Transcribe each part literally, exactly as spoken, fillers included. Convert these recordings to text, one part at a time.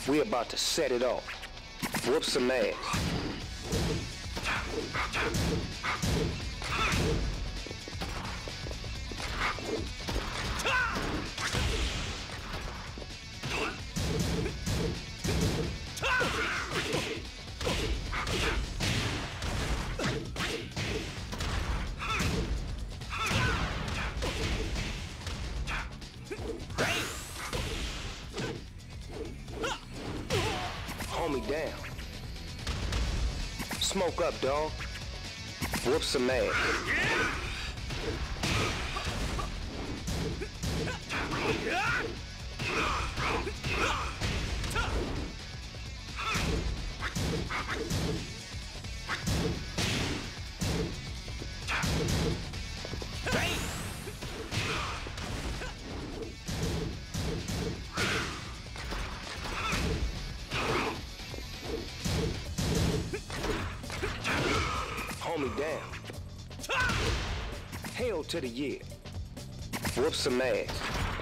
We about to set it off. Whoop some ass. Homie down. Smoke up, dog. Whoop some ass. Homie down. Hail to the year. Whoop some ass.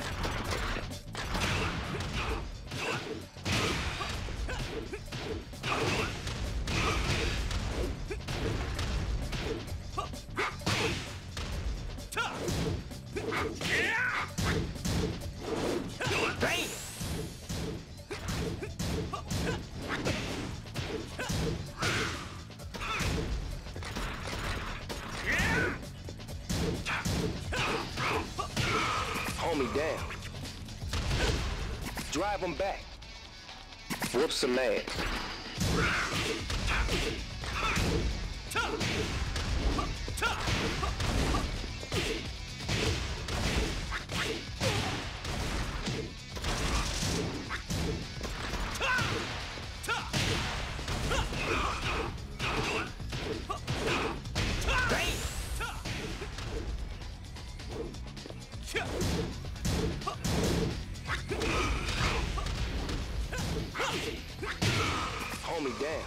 Homie down. Drive him back. Whoop some ass. Homie down.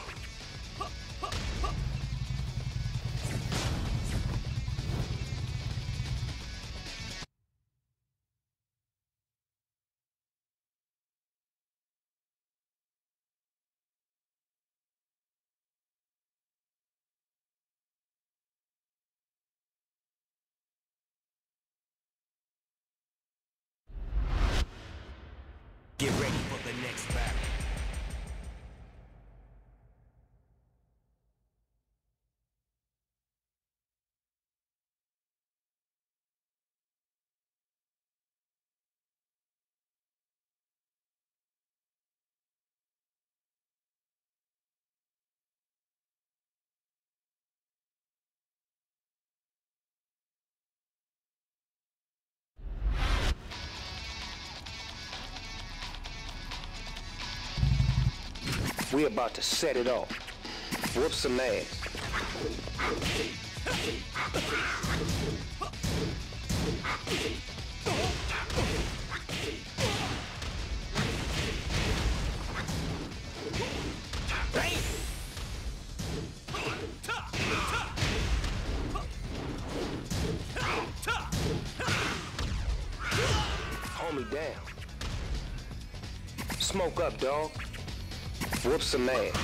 Get ready for the next battle. We about to set it off. Whoop some ass. Homie down. Smoke up, dog. Whoop some ass.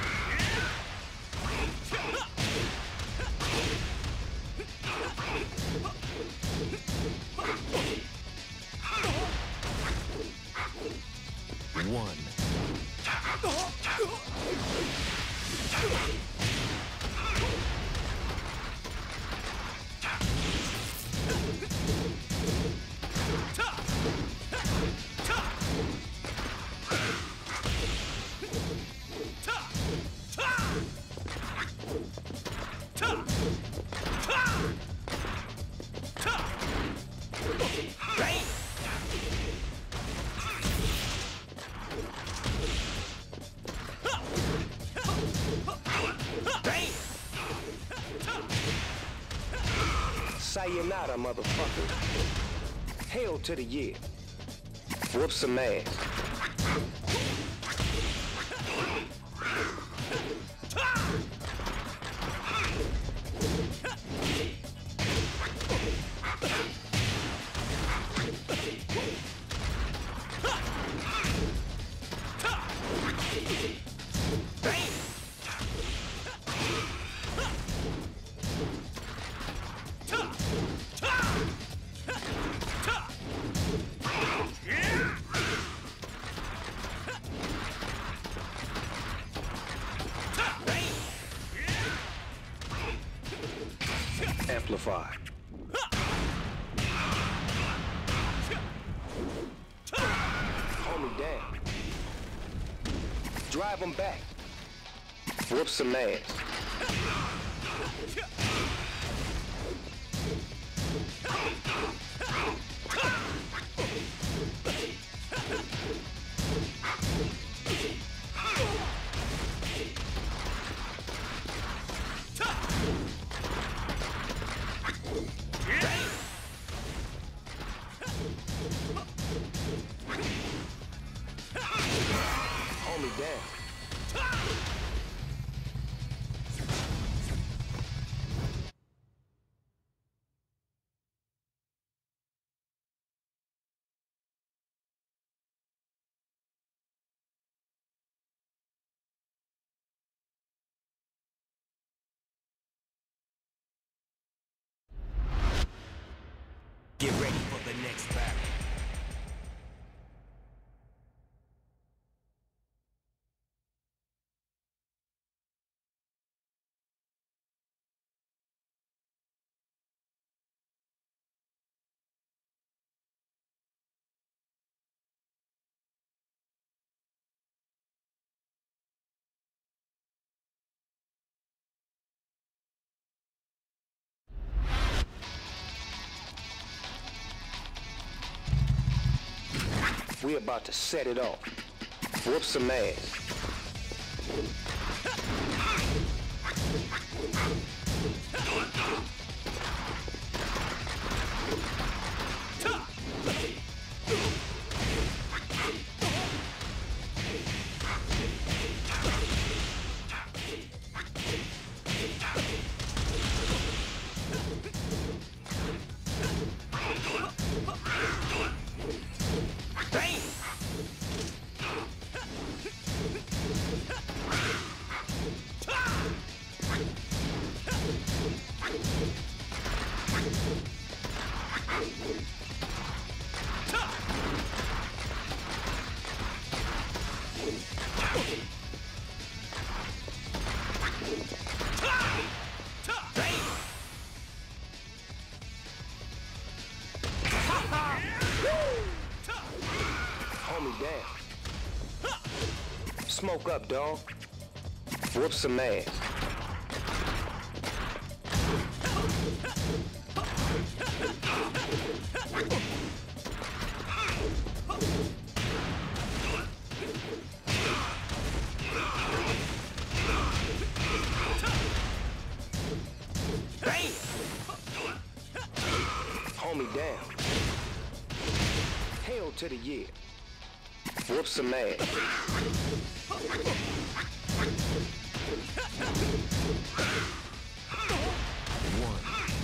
One. Sayonara, motherfucker. Hail to the year. Whoop some ass. Amplified. Hold me down. Drive them back. Whoop some ass. Hold me down. Get ready for the next battle. We about to set it off. Whoop some ass. Hold me down. Smoke up, dog. Whoop some ass. Hold me down. Hail to the year. Whoop some ass. One.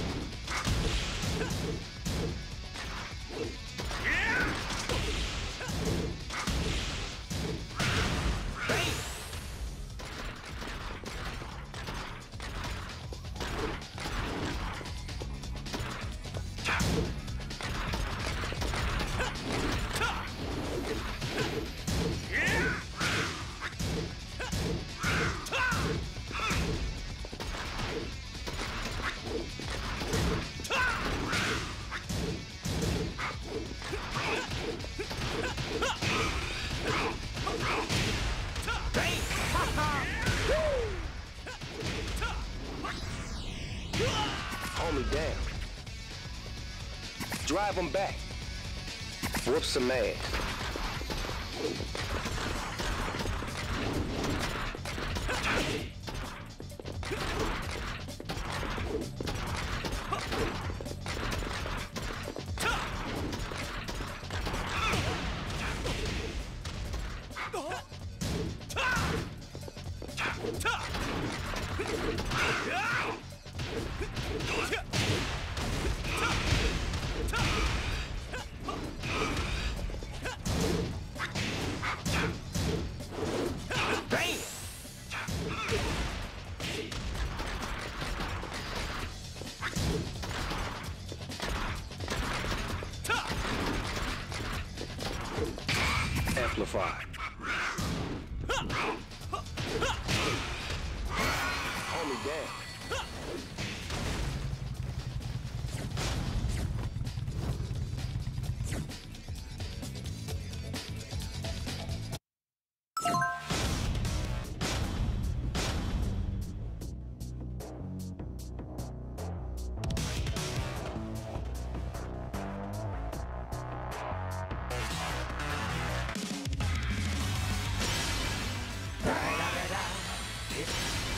Hold me down. Drive them back. Whoop some ass. Amplified. Hold me down.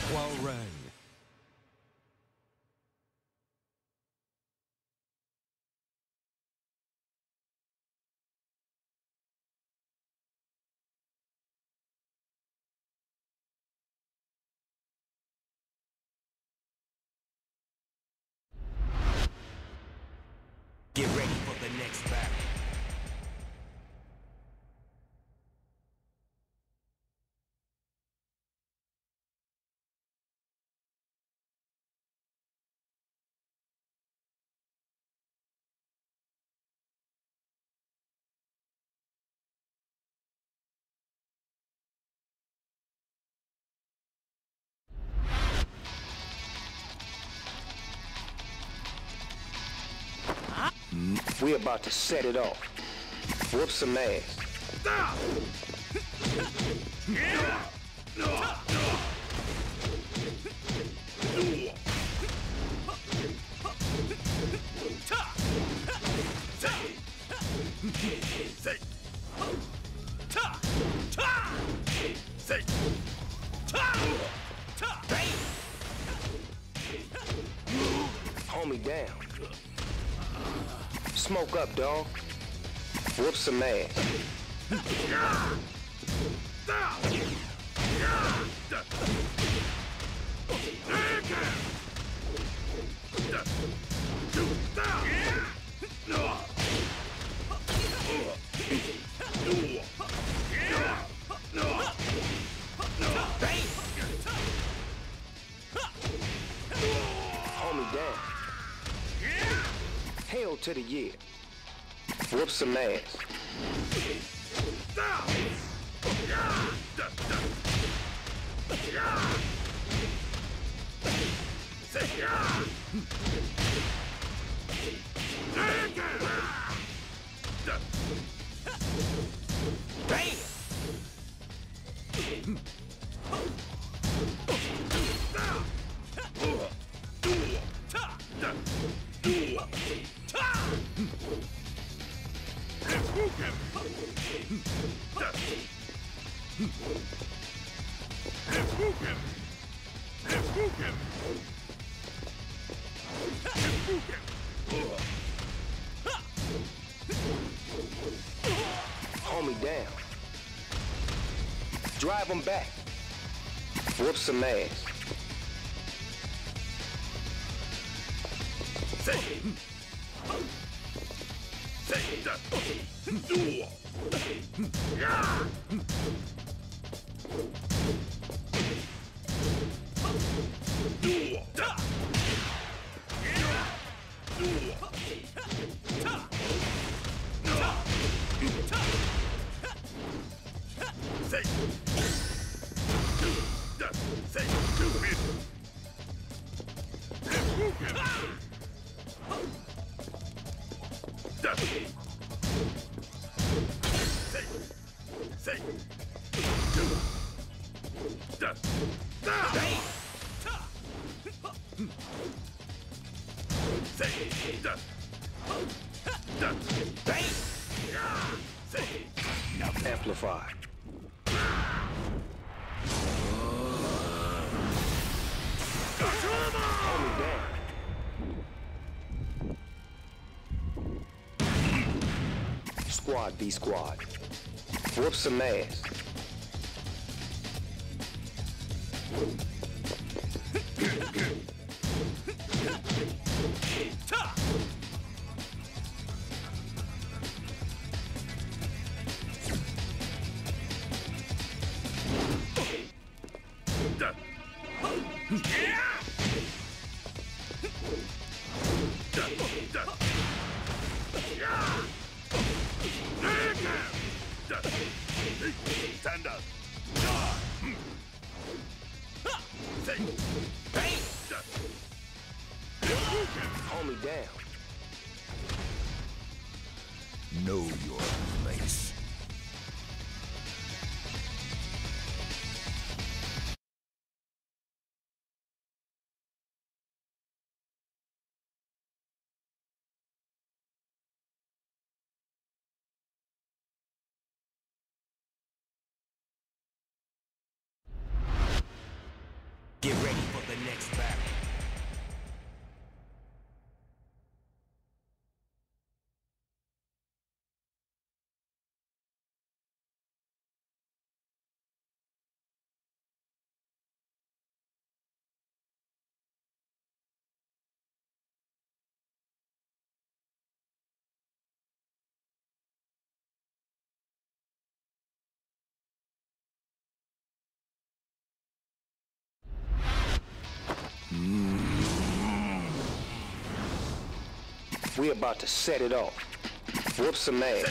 Well run. Get ready for the next battle. We about to set it off. Whoop some ass. Homie down. Smoke up, dog. Whoop some ass. Homie down. Hail to the year. Whoop some ass. Homie down. Drive him back. Whoop some ass. Amplified. Homie down. Squad v squad. Whoop some ass. Stand up. Homie down. Know your place. Get We about to set it off. Whoop some ass.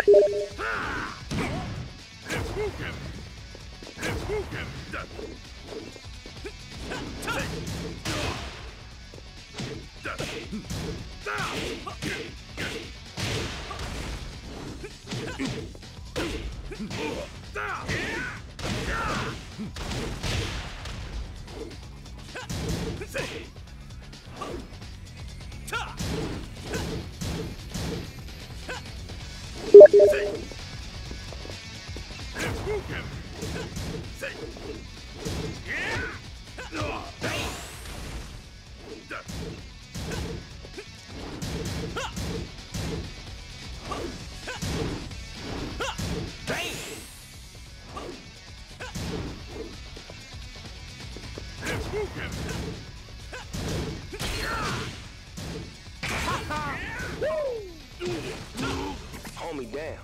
Homie down.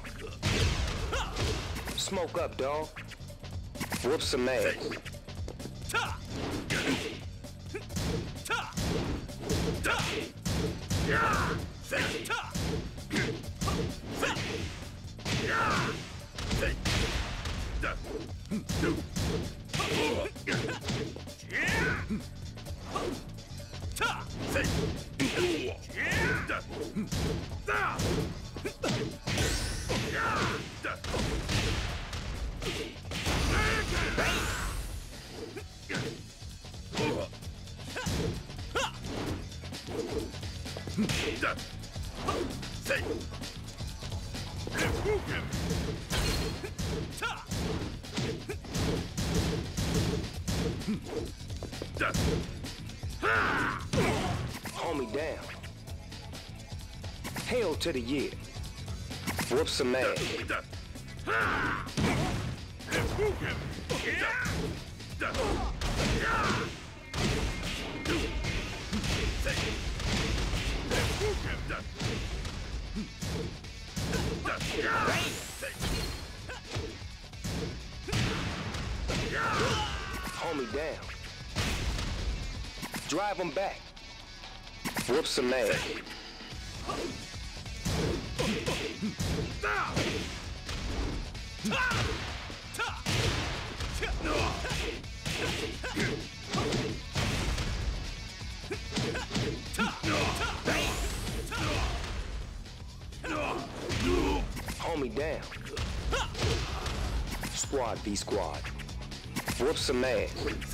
Smoke up, dog. Whoop some ass. Homie down. Hail to the year. Whoop some ass. Homie down. Drive him back. Whoop some ass. Homie down. Squad v squad. Whoop some ass.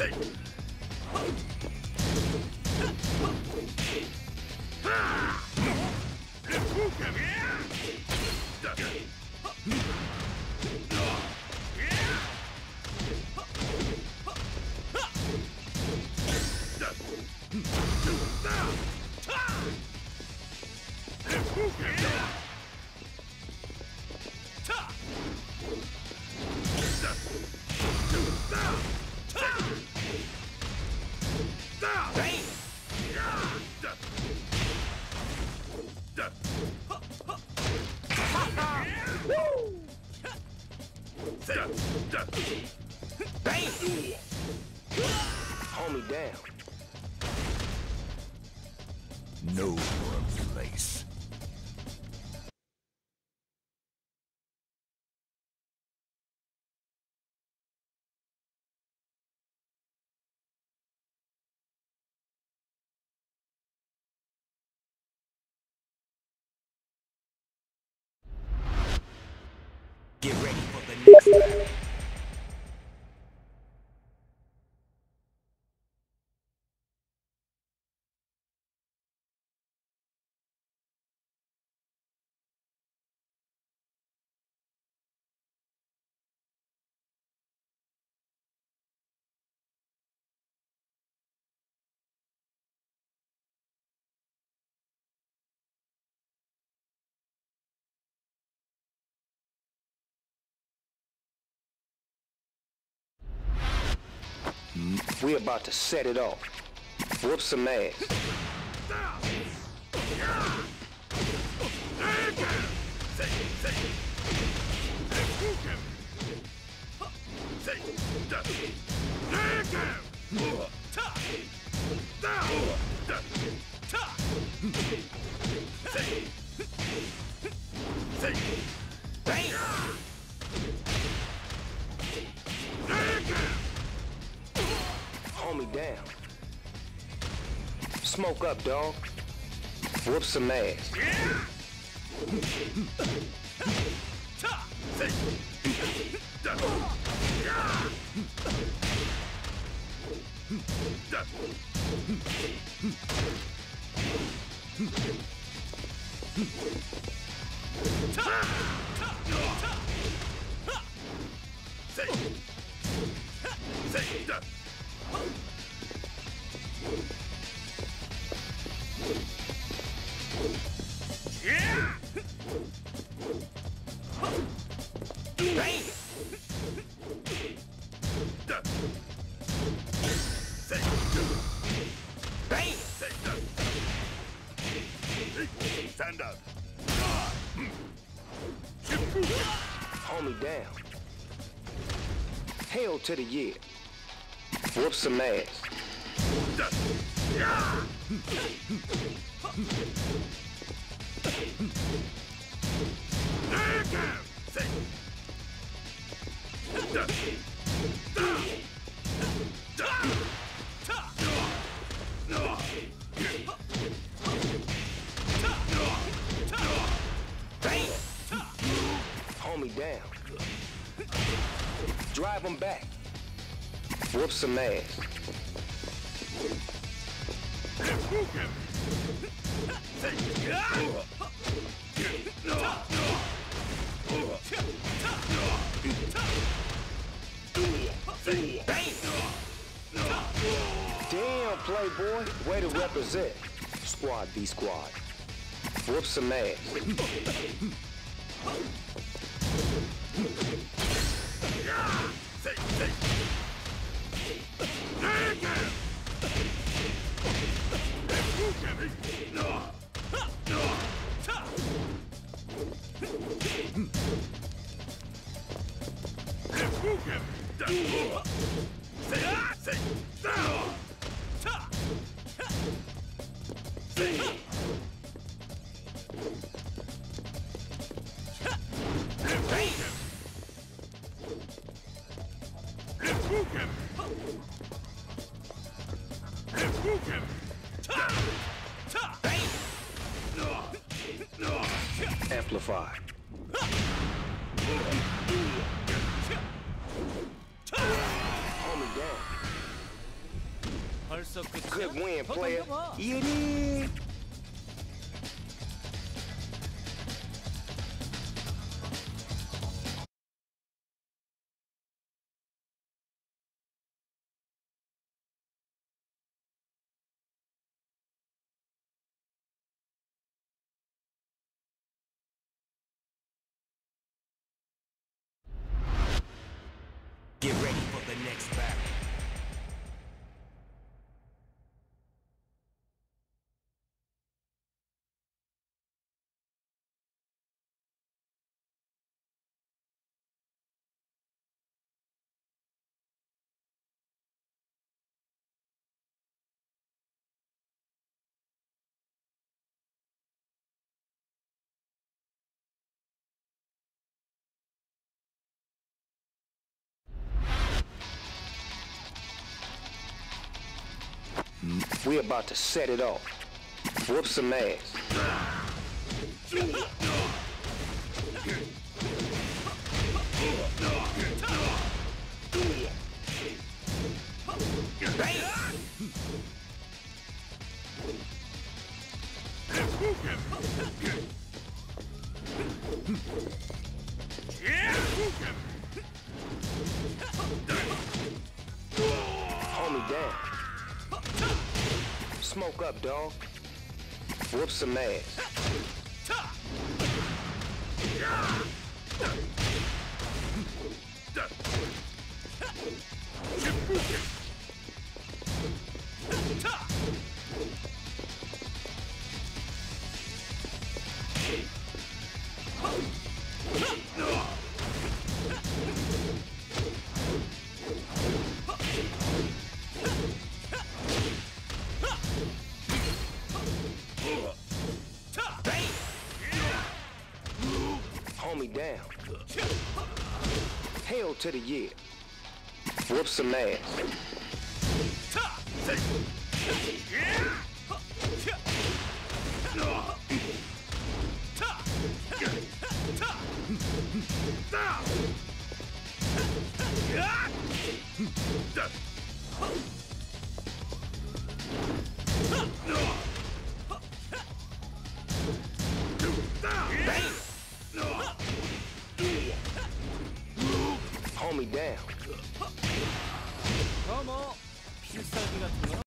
Homie down. Know your place. Get ready for the next battle. We about to set it off. Whoop some ass. down. Smoke up, dog. Whoop some ass. Stand up. Homie down. Hail to the year. Whoop some ass. Homie down. Drive him back. Whoop some ass. Damn, playboy. Way to represent. Squad v squad. Whoop some ass. Amplified. Homie down. 벌써 끝이야? Good win, 더 player. 돌려봐. Yeah. Get ready for the next battle. We about to set it off. Whoop some ass. Homie down. Smoke up, dog. Whoop some ass. Homie down. Hail to the year. Whoop some ass. Hold me down. 어, 뭐 필살기 같은 건